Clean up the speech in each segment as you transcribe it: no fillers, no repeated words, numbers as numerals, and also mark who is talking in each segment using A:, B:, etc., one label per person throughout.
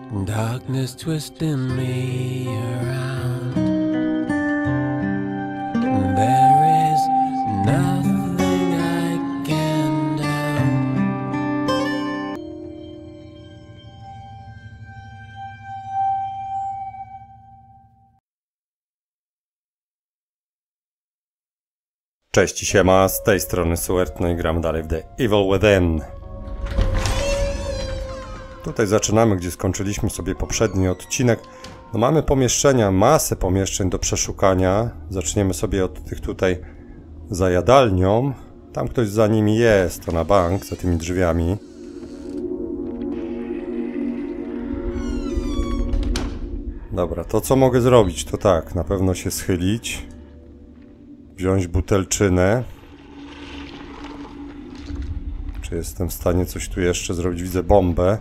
A: Darkness twisting me around. There is nothing I can do.
B: Cześć i siema, z tej strony Suert, no i gramy dalej w The Evil Within. Tutaj zaczynamy, gdzie skończyliśmy sobie poprzedni odcinek. No mamy pomieszczenia, masę pomieszczeń do przeszukania. Zaczniemy sobie od tych tutaj za jadalnią. Tam ktoś za nimi jest, to na bank, za tymi drzwiami. Dobra, to co mogę zrobić, to tak, na pewno się schylić. Wziąć butelczynę. Czy jestem w stanie coś tu jeszcze zrobić? Widzę bombę.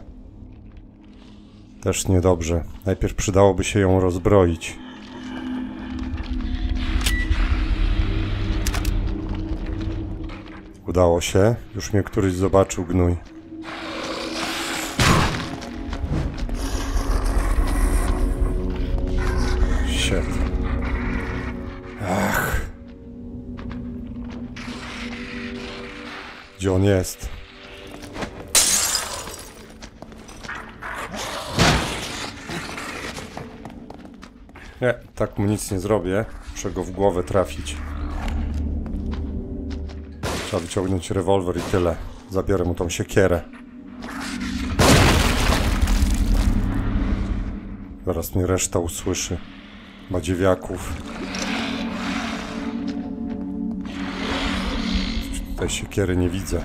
B: Też niedobrze. Najpierw przydałoby się ją rozbroić. Udało się. Już mnie któryś zobaczył, gnój. Shit. Ach. Gdzie on jest? Nie, tak mu nic nie zrobię. Muszę go w głowę trafić. Trzeba wyciągnąć rewolwer i tyle. Zabiorę mu tą siekierę. Zaraz mnie reszta usłyszy. Badziewiaków. Tutaj siekiery nie widzę.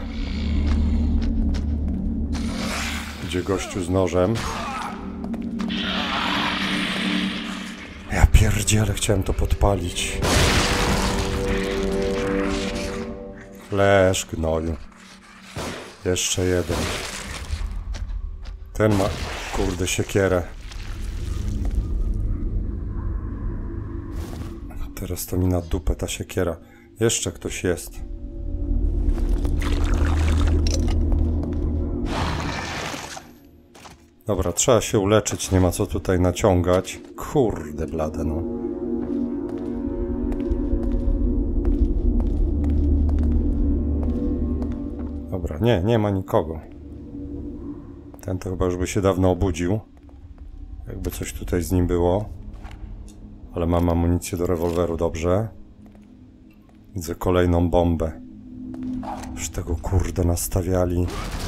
B: Idzie gościu z nożem. Ja pierdzielę, chciałem to podpalić. Leż, gnoju. Jeszcze jeden. Ten ma, kurde, siekierę. Teraz to mi na dupę ta siekiera. Jeszcze ktoś jest. Dobra, trzeba się uleczyć, nie ma co tutaj naciągać. Kurde blade, no. Dobra, nie ma nikogo. Ten to chyba już by się dawno obudził. Jakby coś tutaj z nim było. Ale mam amunicję do rewolweru, dobrze. Widzę kolejną bombę. Już tego kurde nastawiali.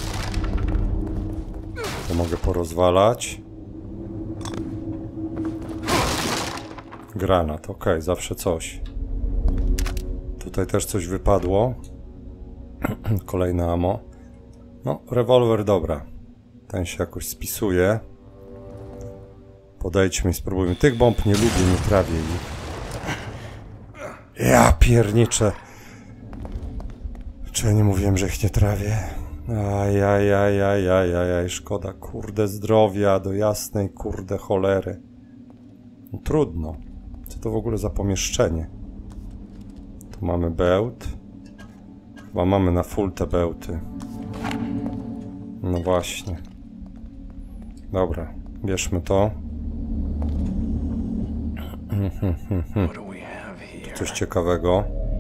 B: To mogę porozwalać. Granat, ok, zawsze coś. Tutaj też coś wypadło. Kolejne ammo. No, rewolwer, dobra. Ten się jakoś spisuje. Podejdźmy i spróbujmy. Tych bomb nie lubię, nie trawię ich. Ja pierniczę. Czy ja nie mówiłem, że ich nie trawię? Ajajajajajajaj, szkoda, kurde, zdrowia do jasnej, kurde, cholery. No, trudno. Co to w ogóle za pomieszczenie? Tu mamy bełt. Chyba mamy na full te bełty. No właśnie. Dobra, bierzmy to. Coś ciekawego.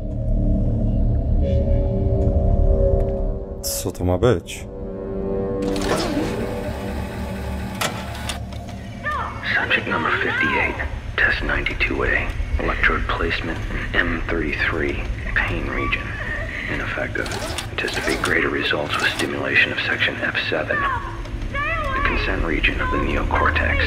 B: Co to ma być?
C: Subject number 58, test 92A, electrode placement in M33, pain region. Ineffective. Anticipate greater results with stimulation of section F7, the consent region of the neocortex.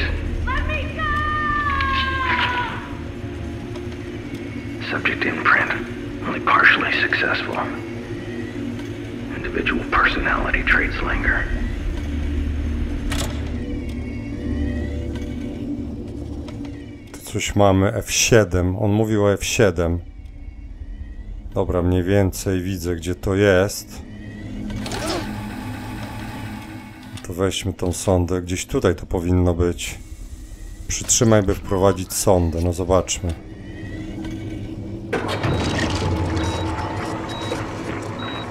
C: Subject imprint, only partially successful. Individual personality traits linger.
B: Tu coś mamy, F7. On mówił o F7. Dobra, mniej więcej widzę, gdzie to jest. To weźmy tą sondę. Gdzieś tutaj to powinno być. Przytrzymaj, by wprowadzić sondę. No zobaczmy.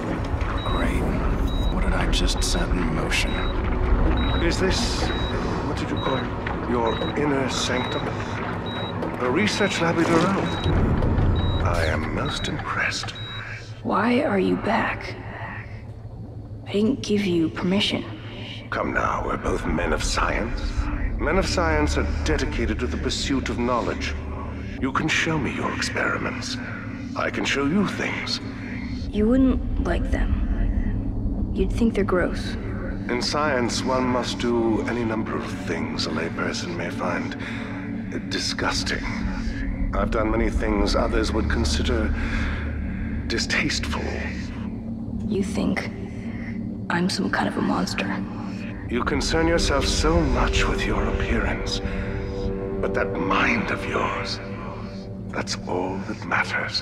D: Great. What did I just set in motion?
E: Is this what
D: did you call it? Your inner sanctum? A research lab of your own. I am most impressed.
E: Why are you back? I didn't give you permission.
D: Come now, we're both men of science. Men of science are dedicated to the pursuit of knowledge. You can show me your experiments. I can show you things.
E: You wouldn't like them. You'd think they're gross.
D: In science, one must do any number of things a layperson may find disgusting. I've done many things others would consider distasteful.
E: You think I'm some kind of a monster.
D: You concern yourself so much with your appearance, but that mind of yours, that's all that matters.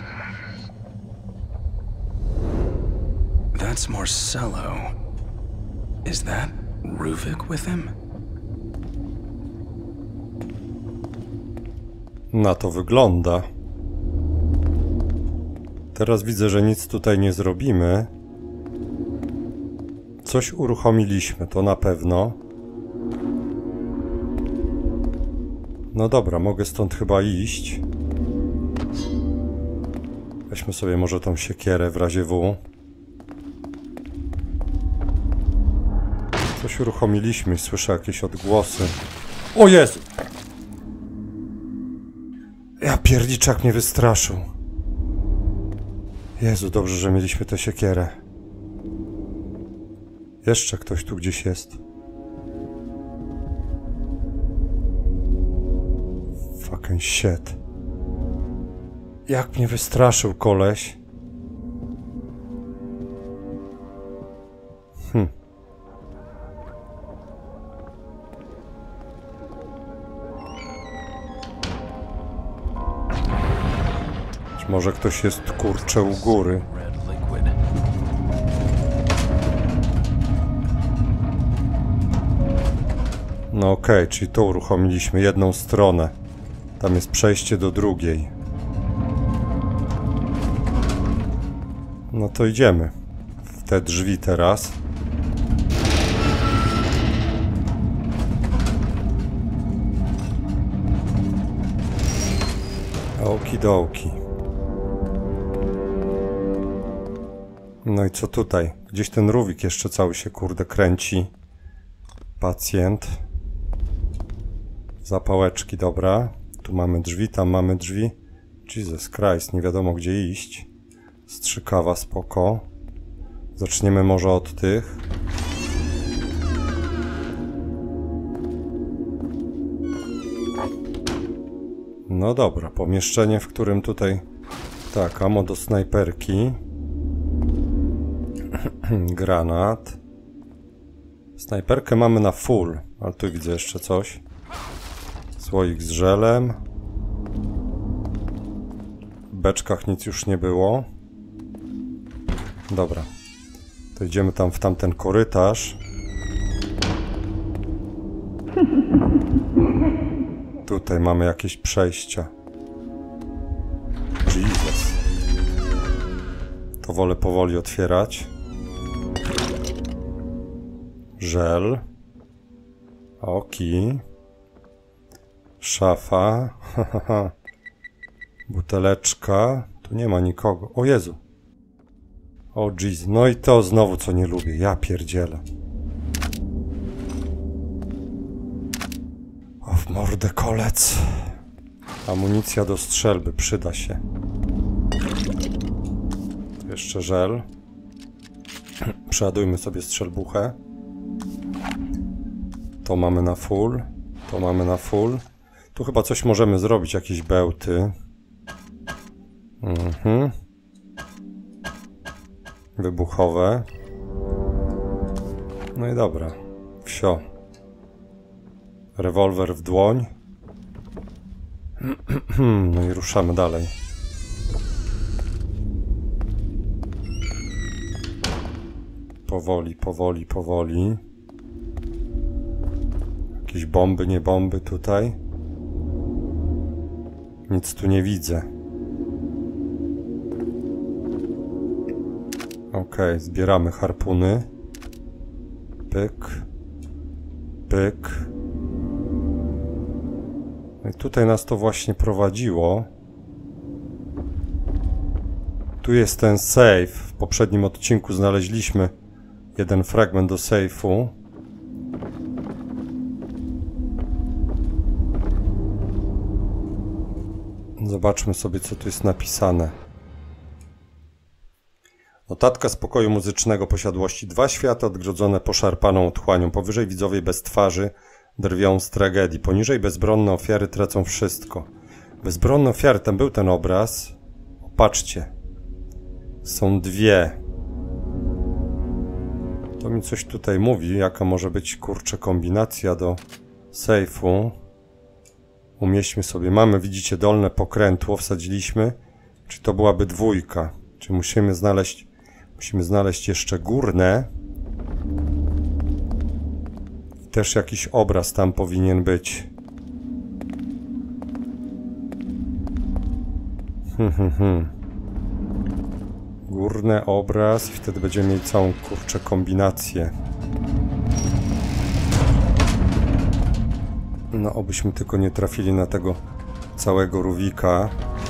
F: That's Marcello. Is that Ruvik with him?
B: Na to wygląda. Teraz widzę, że nic tutaj nie zrobimy. Coś uruchomiliśmy, to na pewno. No dobra, mogę stąd chyba iść. Weźmy sobie może tą siekierę w razie W. Coś uruchomiliśmy i słyszę jakieś odgłosy. O Jezu! Ja pierniczak mnie wystraszył. Jezu, dobrze, że mieliśmy tę siekierę. Jeszcze ktoś tu gdzieś jest. Fucking shit. Jak mnie wystraszył koleś. Czy może ktoś jest kurczę u góry? No okej, czyli tu uruchomiliśmy jedną stronę. Tam jest przejście do drugiej. No to idziemy w te drzwi teraz. Okidoki. No i co tutaj? Gdzieś ten Ruvik jeszcze cały się kurde kręci. Pacjent. Zapałeczki, dobra. Tu mamy drzwi, tam mamy drzwi. Jesus Christ, nie wiadomo gdzie iść. Strzykawa, spoko. Zaczniemy może od tych. No dobra, pomieszczenie, w którym tutaj... Tak, ammo do snajperki. Granat. Snajperkę mamy na full, ale tu widzę jeszcze coś. Słoik z żelem. W beczkach nic już nie było. Dobra. To idziemy tam w tamten korytarz. Tutaj mamy jakieś przejścia. Jesus. To wolę powoli otwierać. Żel. Oki. Szafa. Buteleczka. Tu nie ma nikogo. O Jezu. O jeez. No i to znowu co nie lubię. Ja pierdzielę. O w mordę kolec. Amunicja do strzelby. Przyda się. Tu jeszcze żel. Przeładujmy sobie strzelbuchę. To mamy na full. To mamy na full. Tu chyba coś możemy zrobić. Jakieś bełty. Wybuchowe. No i dobra. Wsio. Rewolwer w dłoń. No i ruszamy dalej. Powoli, powoli, powoli. Jakieś bomby, nie bomby tutaj. Nic tu nie widzę. Okej, zbieramy harpuny. Pyk. Pyk. No i tutaj nas to właśnie prowadziło. Tu jest ten safe. W poprzednim odcinku znaleźliśmy jeden fragment do sejfu. Zobaczmy sobie, co tu jest napisane. Notatka z pokoju muzycznego posiadłości. 2 światy odgrodzone poszarpaną otchłanią. Powyżej widzowie bez twarzy drwią z tragedii. Poniżej bezbronne ofiary tracą wszystko. Bezbronne ofiary, tam był ten obraz. Patrzcie. Są 2. To mi coś tutaj mówi, jaka może być, kurczę, kombinacja do sejfu. Umieśćmy sobie. Mamy, widzicie, dolne pokrętło, wsadziliśmy. Czy to byłaby 2? Czy musimy znaleźć jeszcze górne. I też jakiś obraz tam powinien być. Górny obraz i wtedy będziemy mieli całą, kurczę, kombinację. No, obyśmy tylko nie trafili na tego całego Ruvika.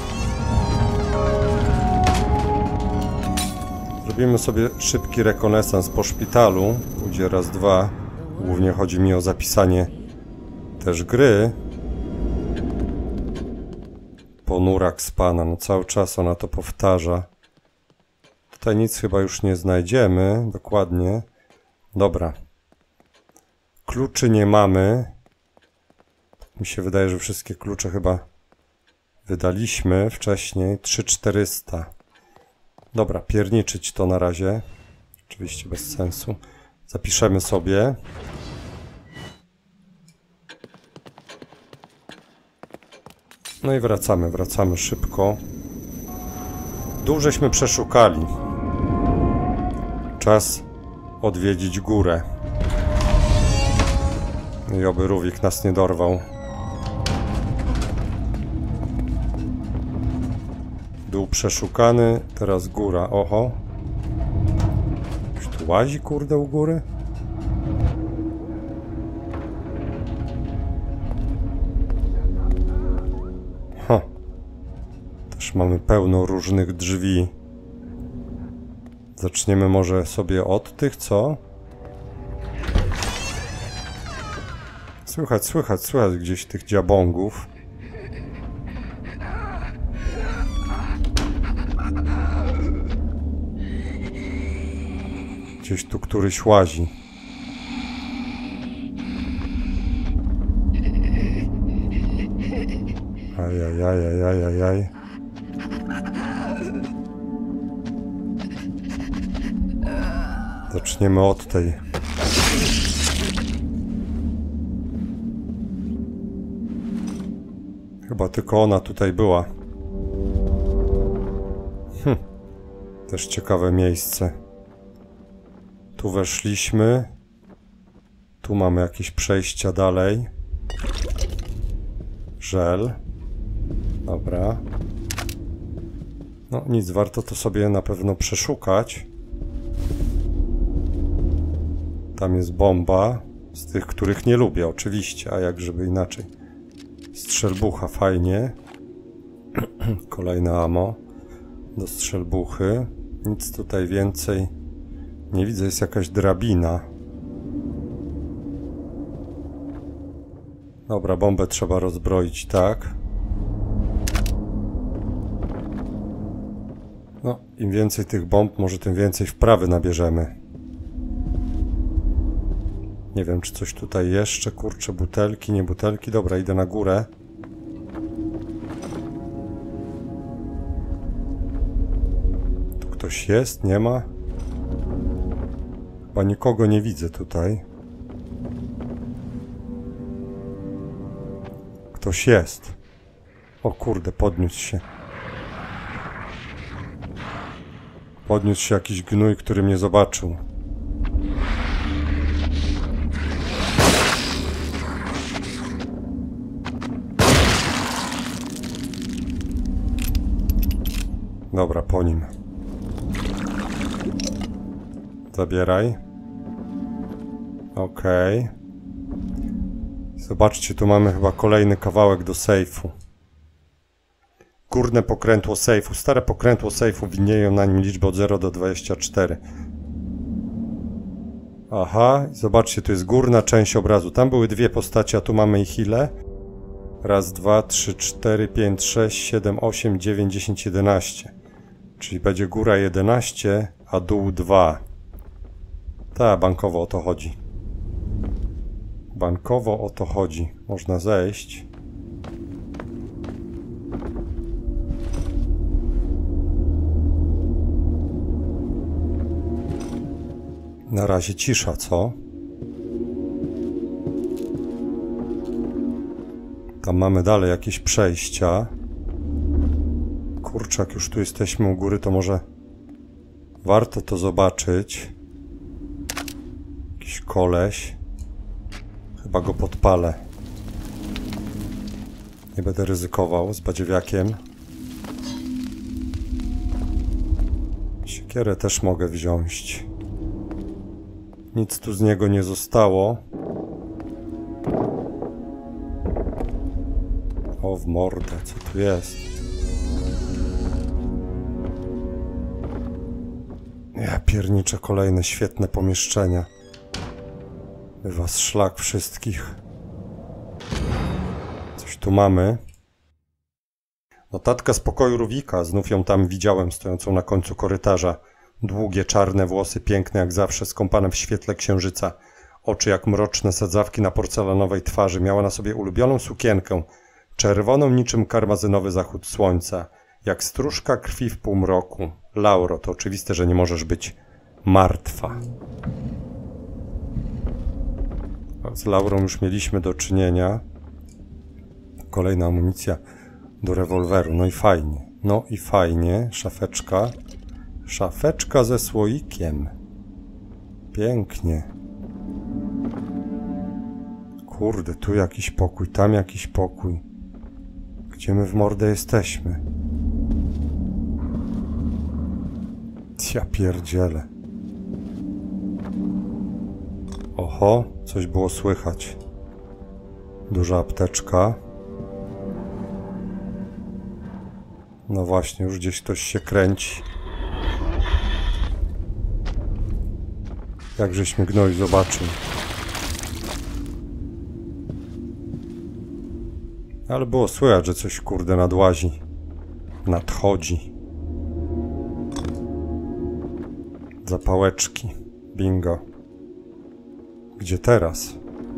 B: Zrobimy sobie szybki rekonesans po szpitalu. Pójdzie raz, 2. Głównie chodzi mi o zapisanie też gry. Ponurak z pana. No cały czas ona to powtarza. Tutaj nic chyba już nie znajdziemy. Dokładnie. Dobra. Kluczy nie mamy. Mi się wydaje, że wszystkie klucze chyba wydaliśmy wcześniej. 3400. Dobra, pierniczyć to na razie. Oczywiście bez sensu. Zapiszemy sobie. No i wracamy szybko. Dół żeśmy przeszukali. Czas odwiedzić górę. I oby Ruvik nas nie dorwał. Dół przeszukany, teraz góra. Oho. Już tu łazi, kurde, u góry? Też mamy pełno różnych drzwi. Zaczniemy może sobie od tych, co? Słychać gdzieś tych dziabongów. Gdzieś tu któryś łazi. Ajajajajajajaj. Zaczniemy od tej. Chyba tylko ona tutaj była. Też ciekawe miejsce. Tu weszliśmy. Tu mamy jakieś przejścia dalej. Żel. Dobra. No nic, warto to sobie na pewno przeszukać. Tam jest bomba. Z tych, których nie lubię oczywiście, a jak żeby inaczej. Strzelbucha, fajnie. Kolejne ammo do strzelbuchy. Nic tutaj więcej nie widzę, jest jakaś drabina. Dobra, bombę trzeba rozbroić, tak. No, im więcej tych bomb, może tym więcej wprawy nabierzemy. Nie wiem, czy coś tutaj jeszcze, kurczę, butelki, nie butelki. Dobra, idę na górę. Tu ktoś jest? Nie ma? Chyba nikogo nie widzę tutaj. Ktoś jest. O kurde, podniósł się. Podniósł się jakiś gnój, który mnie zobaczył. Dobra, po nim. Zabieraj. Okej. 2 Zobaczcie, tu mamy chyba kolejny kawałek do sejfu. Górne pokrętło sejfu. Stare pokrętło sejfu, widnieją na nim liczby od 0 do 24. Aha, zobaczcie, tu jest górna część obrazu. Tam były dwie postacie, a tu mamy ich ile? Raz, 2, 3, 4, 5, 6, 7, 8, 9, 10, 11. Czyli będzie góra 11, a dół 2. Tak, bankowo o to chodzi. Bankowo o to chodzi. Można zejść. Na razie cisza, co? Tam mamy dalej jakieś przejścia. Kurczak, już tu jesteśmy u góry, to może warto to zobaczyć. Jakiś koleś. Chyba go podpalę. Nie będę ryzykował z badziewiakiem. Siekierę też mogę wziąć. Nic tu z niego nie zostało. O, w mordę, co tu jest? Ja pierniczę, kolejne świetne pomieszczenia. Was szlak wszystkich. Coś tu mamy. Notatka z pokoju Ruvika. Znów ją tam widziałem, stojącą na końcu korytarza. Długie, czarne włosy, piękne jak zawsze, skąpane w świetle księżyca. Oczy jak mroczne sadzawki na porcelanowej twarzy. Miała na sobie ulubioną sukienkę. Czerwoną niczym karmazynowy zachód słońca. Jak stróżka krwi w półmroku. Lauro, to oczywiste, że nie możesz być martwa. Z Laurą już mieliśmy do czynienia. Kolejna amunicja do rewolweru. No i fajnie. No i fajnie. Szafeczka. Szafeczka ze słoikiem. Pięknie. Kurde, tu jakiś pokój, tam jakiś pokój. Gdzie my w mordę jesteśmy? Ja pierdzielę. Oho, coś było słychać. Duża apteczka. No właśnie, już gdzieś ktoś się kręci. Jakżeśmy gnoj zobaczył. Ale było słychać, że coś kurde nadłazi. Nadchodzi. Zapałeczki. Bingo. Gdzie teraz?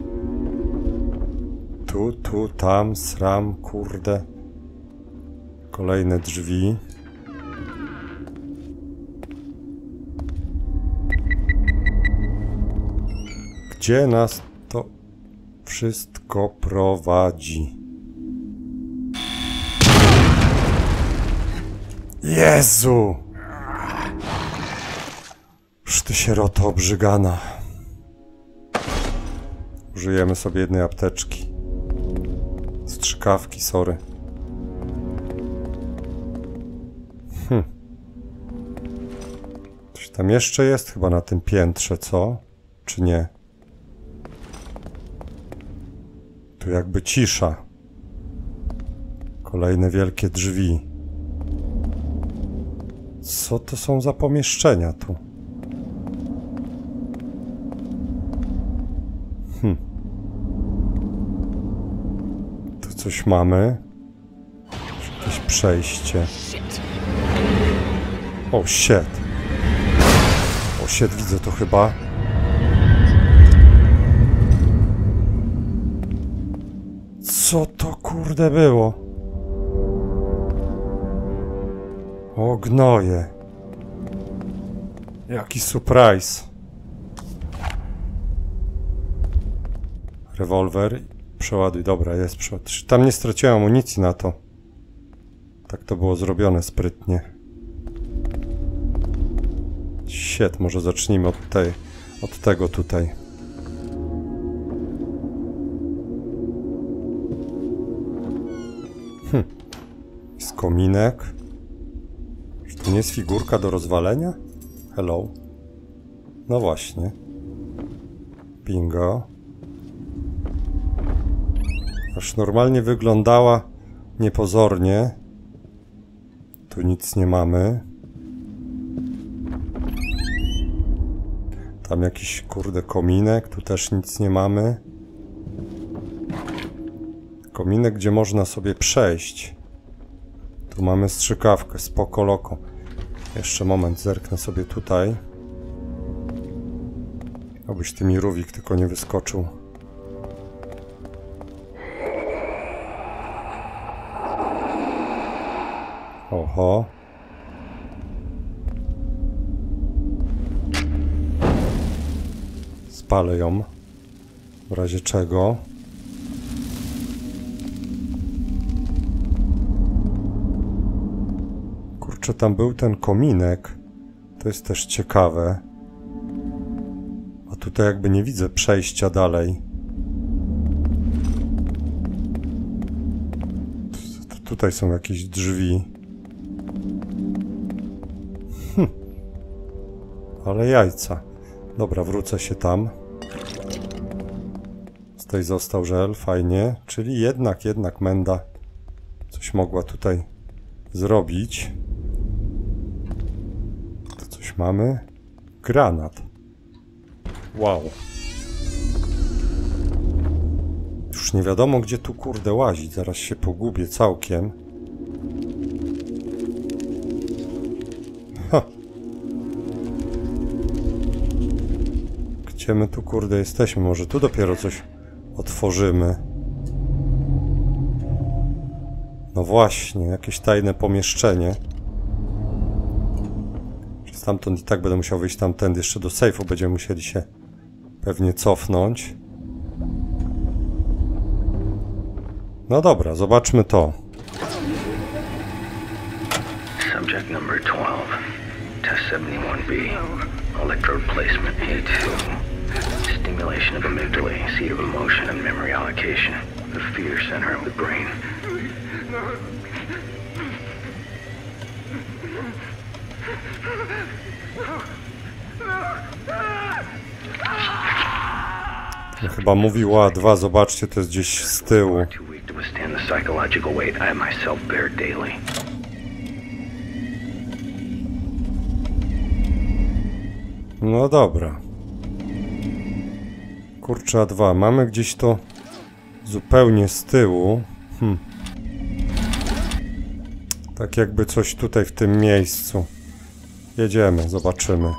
B: Tu, tam, sram, kurde. Kolejne drzwi. Gdzie nas to wszystko prowadzi? Jezu! Już ty sieroto obrzygana. Użyjemy sobie jednej apteczki. Strzykawki, sorry. Coś tam jeszcze jest chyba na tym piętrze, co? Czy nie? Tu jakby cisza. Kolejne wielkie drzwi. Co to są za pomieszczenia tu? Tu coś mamy. Jakieś przejście. O, shit. O, shit, widzę to chyba. Co to kurde było? O, gnoje. Jaki surprise. Rewolwer. Przeładuj. Dobra, jest przeładuj. Tam nie straciłem amunicji na to. Tak to było zrobione sprytnie. Shit, może zacznijmy od tego tutaj. Jest kominek. Czy to nie jest figurka do rozwalenia? Hello. No właśnie. Bingo. Aż normalnie wyglądała niepozornie. Tu nic nie mamy. Tam jakiś kurde kominek, tu też nic nie mamy. Kominek, gdzie można sobie przejść. Tu mamy strzykawkę, spoko loko. Jeszcze moment, zerknę sobie tutaj. Obyś ty mi Ruvik tylko nie wyskoczył. Oho. Spalę ją. W razie czego. Kurczę, tam był ten kominek. To jest też ciekawe. A tutaj jakby nie widzę przejścia dalej. Tutaj są jakieś drzwi. Ale jajca. Dobra, wrócę się tam. Tutaj został żel, fajnie. Czyli jednak Menda coś mogła tutaj zrobić. To coś mamy? Granat. Wow. Już nie wiadomo, gdzie tu kurde łazić. Zaraz się pogubię całkiem. Ha. Gdzie my tu kurde jesteśmy? Może tu dopiero coś otworzymy. No właśnie, jakieś tajne pomieszczenie. Stamtąd i tak będę musiał wyjść tamtędy. Jeszcze do sejfu będziemy musieli się pewnie cofnąć. No dobra, zobaczmy to.
C: Subject number 12. Test 71B. Electrode placement A2. Stimulation of amygdala, seat of emotion and memory allocation. The fear center of the brain.
B: No, chyba mówiła A2, zobaczcie, to jest gdzieś z tyłu. No dobra. Kurczę, A2, mamy gdzieś to zupełnie z tyłu. Tak jakby coś tutaj w tym miejscu. Jedziemy, zobaczymy.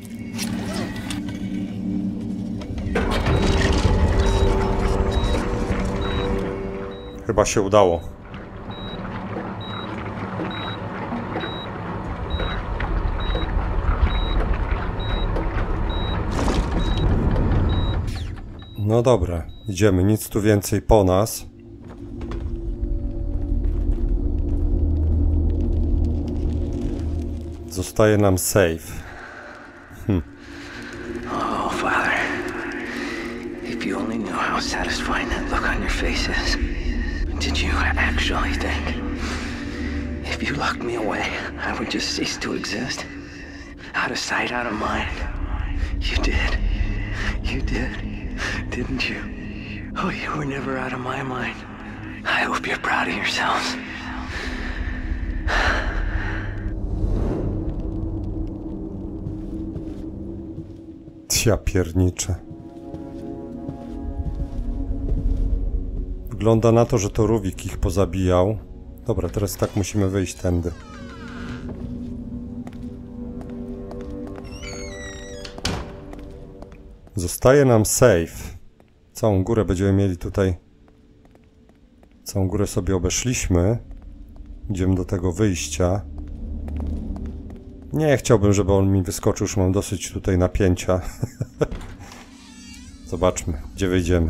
B: Chyba się udało. No dobra, idziemy, nic tu więcej po nas. Zostaje nam safe.
C: Oh, Father. If you only knew how satisfying that look on your face is. Did you actually think? If you locked me away, I would just cease to exist? Out of sight, out of mind. You did. You did. Didn't you? Oh, you were never out of my mind. I hope you're proud of yourselves.
B: Ja pierniczę. Wygląda na to, że to Ruvik ich pozabijał. Dobra, teraz tak musimy wyjść tędy. Zostaje nam safe. Całą górę będziemy mieli tutaj. Całą górę sobie obeszliśmy. Idziemy do tego wyjścia. Nie chciałbym, żeby on mi wyskoczył, już mam dosyć tutaj napięcia. Zobaczmy, gdzie wyjdziemy.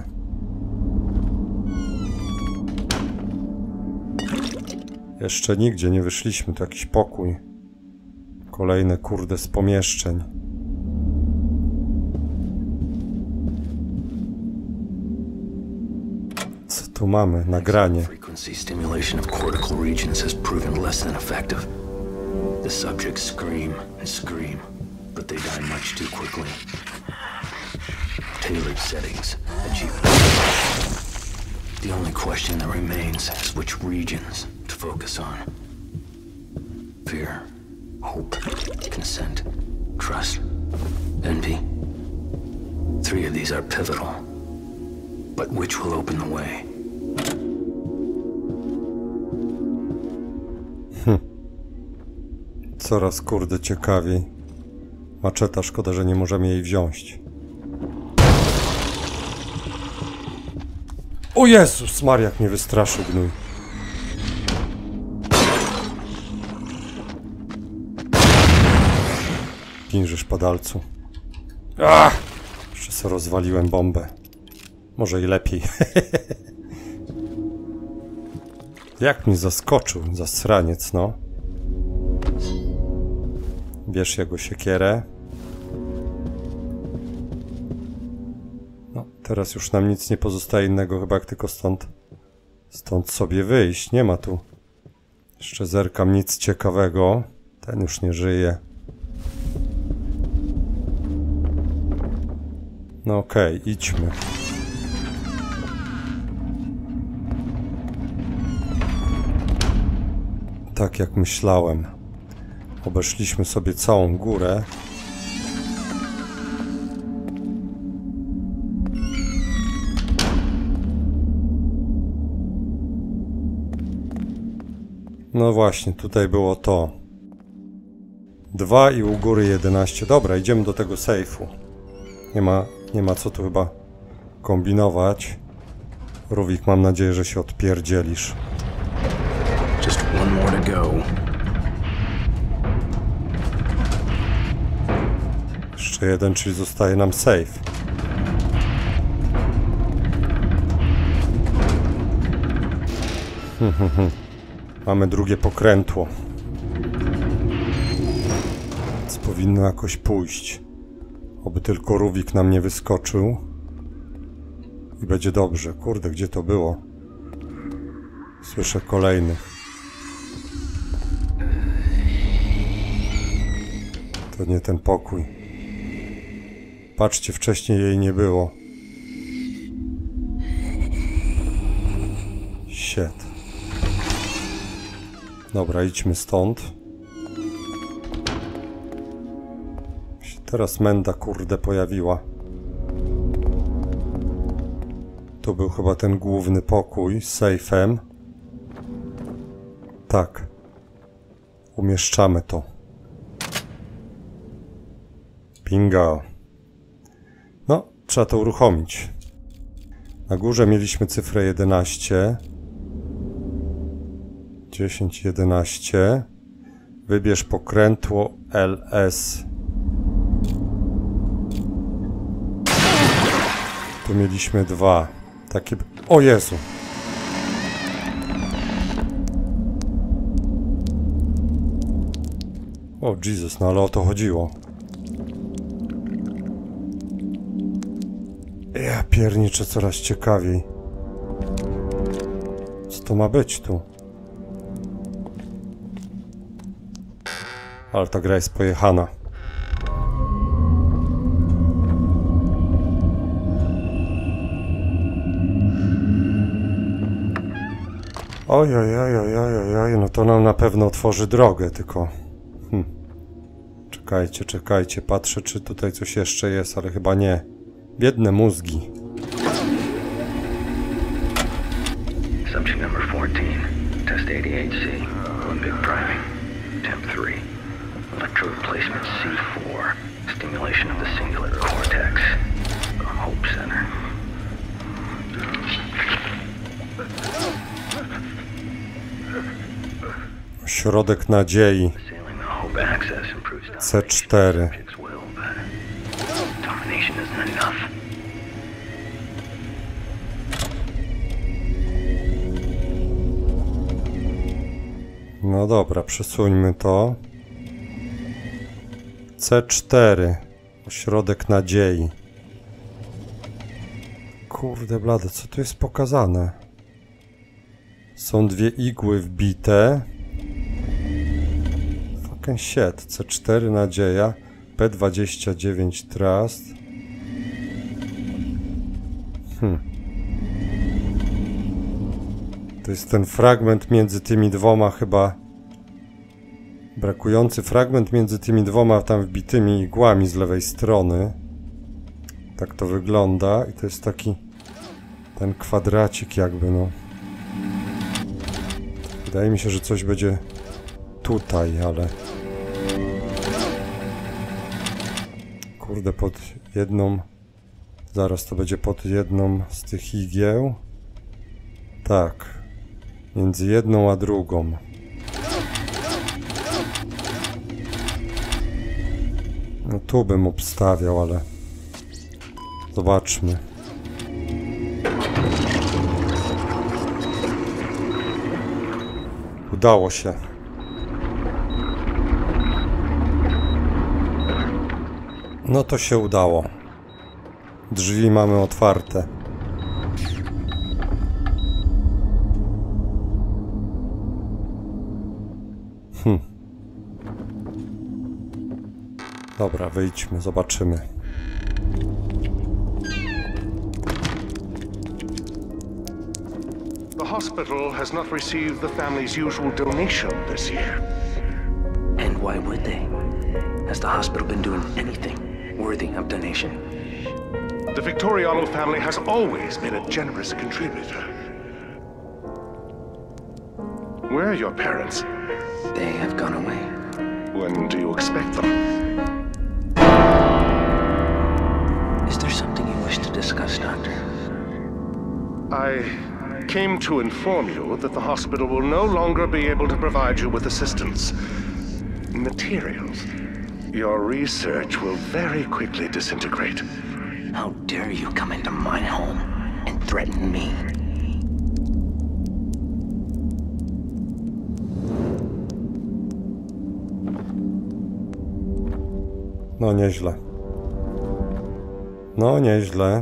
B: Jeszcze nigdzie nie wyszliśmy, to jakiś pokój. Kolejne kurde z pomieszczeń. Co tu mamy? Nagranie.
C: Frequency stimulation of cortical regions has proven less than effective. The subjects scream and scream, but they die much too quickly. Tailored settings achieve The only question that remains is which regions to focus on. Fear, hope, consent, trust, envy. 3 of these are pivotal. But which will open the way?
B: Coraz kurde ciekawiej. Maczeta, szkoda, że nie możemy jej wziąć. O Jezus Maria, jak mnie wystraszył gnój. Ginżysz padalcu. Jeszcze sobie rozwaliłem bombę. Może i lepiej. Jak mnie zaskoczył, zasraniec, no. Bierz jego siekierę. No, teraz już nam nic nie pozostaje innego, chyba jak tylko stąd sobie wyjść. Nie ma tu. Jeszcze zerkam, nic ciekawego. Ten już nie żyje. No okej, idźmy. Tak jak myślałem. Obeszliśmy sobie całą górę. No właśnie, tutaj było to. 2 i u góry 11. Dobra, idziemy do tego sejfu. Nie ma co tu chyba kombinować. Ruvik, mam nadzieję, że się odpierdzielisz.
F: Just one more to go.
B: Jeszcze jeden, czyli zostaje nam safe. Mamy drugie pokrętło. Więc powinno jakoś pójść. Oby tylko Ruvik nam nie wyskoczył. I będzie dobrze. Kurde, gdzie to było? Słyszę kolejnych. To nie ten pokój. Patrzcie, wcześniej jej nie było. Shit. Dobra, idźmy stąd. Się teraz menda, kurde, pojawiła. Tu był chyba ten główny pokój z sejfem. Tak. Umieszczamy to. Bingo. No, trzeba to uruchomić. Na górze mieliśmy cyfrę 11. 10, 11. Wybierz pokrętło LS. Tu mieliśmy 2. Takie... O Jezu! O Jezus, no ale o to chodziło. Ja pierniczę, coraz ciekawiej. Co to ma być tu? Ale ta gra jest pojechana. Ojej, no to nam na pewno otworzy drogę, tylko... Czekajcie, patrzę, czy tutaj coś jeszcze jest, ale chyba nie. Biedne mózgi.
C: Subject number 14, test 88C, Olympic priming, temp 3, electrode placement C4, stimulation of the cingulate cortex, Hope Center.
B: Ośrodek nadziei.
C: Assailing the Hope axis improves
B: C4.
C: subject's will, but domination isn't enough.
B: No dobra, przesuńmy to. C4. Ośrodek nadziei. Kurde blade, co tu jest pokazane? Są 2 igły wbite. Fucking shit. C4 nadzieja. P29 trust. To jest ten fragment między tymi dwoma chyba... Brakujący fragment między tymi dwoma tam wbitymi igłami z lewej strony. Tak to wygląda i to jest taki... Ten kwadracik jakby, no. Wydaje mi się, że coś będzie tutaj, ale... Kurde, pod jedną... Zaraz to będzie pod jedną z tych igieł. Tak. Między jedną a drugą. No tu bym obstawiał, ale... Zobaczmy. Udało się. No to się udało. Drzwi mamy otwarte. Dobra, wyjdźmy, zobaczymy.
D: The hospital has not received the family's usual donation this year.
C: And why would they? Has the hospital been doing anything worthy of donation?
D: The Victoriano family has always been a generous contributor. Where are your parents?
C: They have gone away.
D: When do you expect them?
C: Is there something you wish to discuss, Doctor?
D: I came to inform you that the hospital will no longer be able to provide you with assistance. Materials. Your research will very quickly disintegrate.
C: How dare you come into my home and threaten me?
B: No nieźle. No nieźle.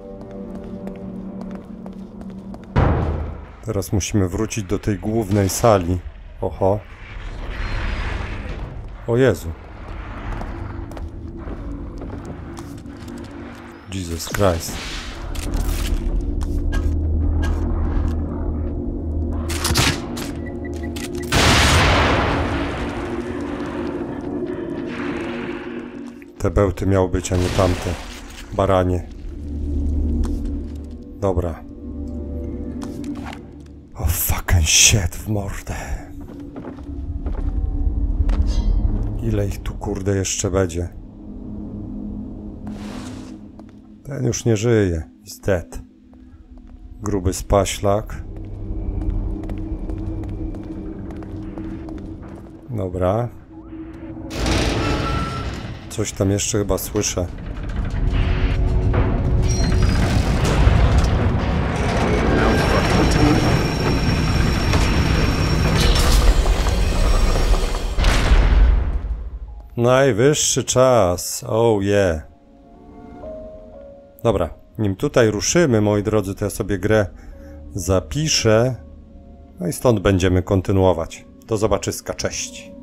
B: Teraz musimy wrócić do tej głównej sali. Oho. O Jezu. Jesus Christ. Te bełty miały być, a nie tamte. Baranie. Dobra. O fucking shit w mordę. Ile ich tu kurde jeszcze będzie? Ten już nie żyje. Jest dead. Gruby spaślak. Dobra. Coś tam jeszcze chyba słyszę. Najwyższy czas. Oh yeah. Dobra, nim tutaj ruszymy, moi drodzy, to ja sobie grę zapiszę. No i stąd będziemy kontynuować. Do zobaczyska, cześć.